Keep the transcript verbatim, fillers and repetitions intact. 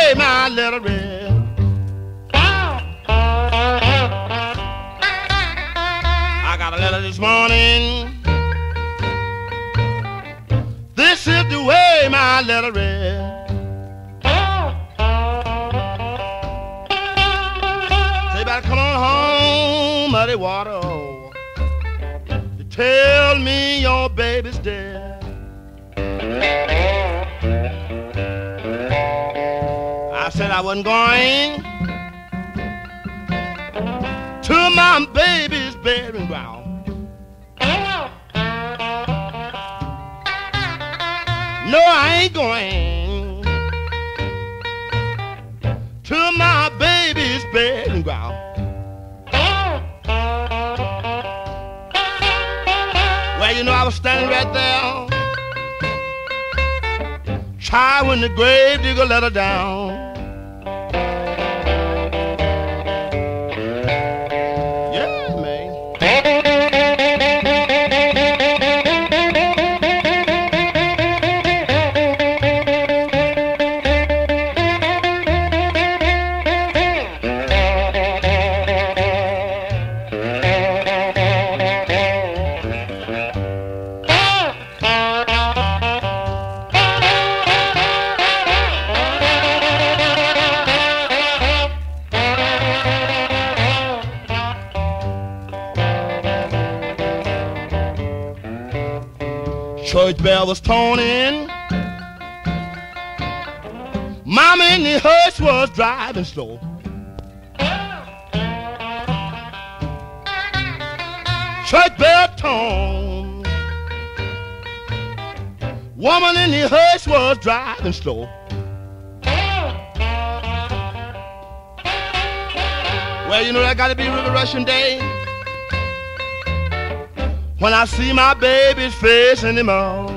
way my letter read. I got a letter this morning. This is the way my letter read. Say, better come on home, muddy water. You tell me your baby's dead. I said I wasn't going to my baby's burying ground. No, I ain't going to my baby's burying ground. Well, you know, I was standing right there, try when the grave digger let her down. Yeah, man. Church bell was toning. Mama in the hearse was driving slow. Church bell tone. Woman in the hearse was driving slow. Well, you know that gotta be River Russian Day when I see my baby's face anymore.